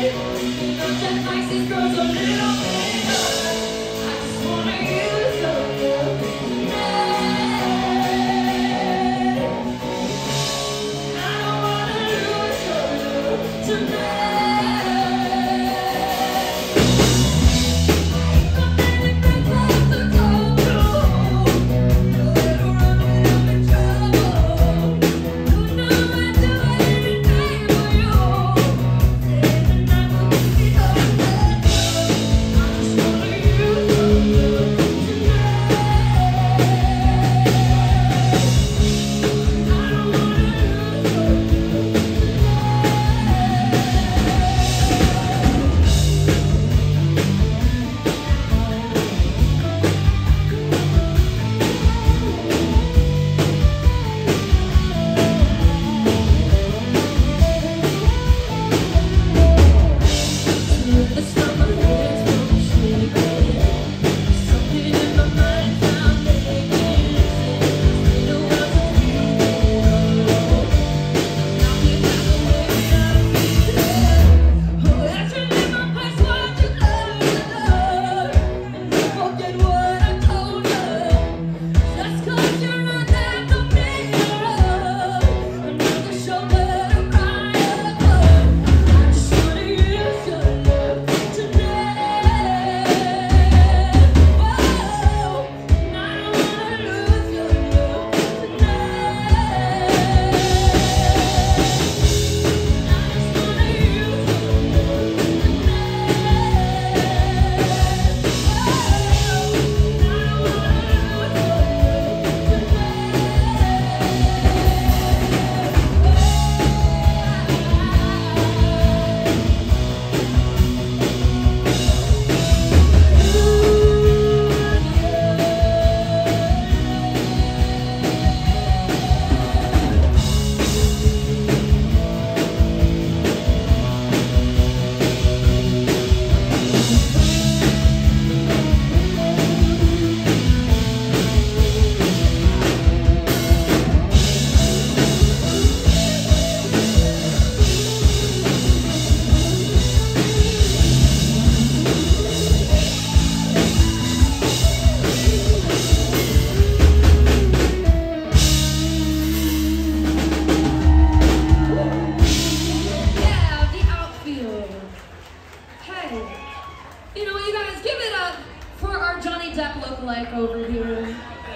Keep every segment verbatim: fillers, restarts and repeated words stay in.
like over here.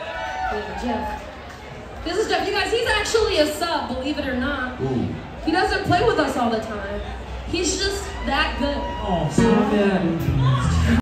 Yeah, Jeff. This is Jeff. You guys, he's actually a sub, believe it or not. Ooh. He doesn't play with us all the time. He's just that good. Oh, stop it.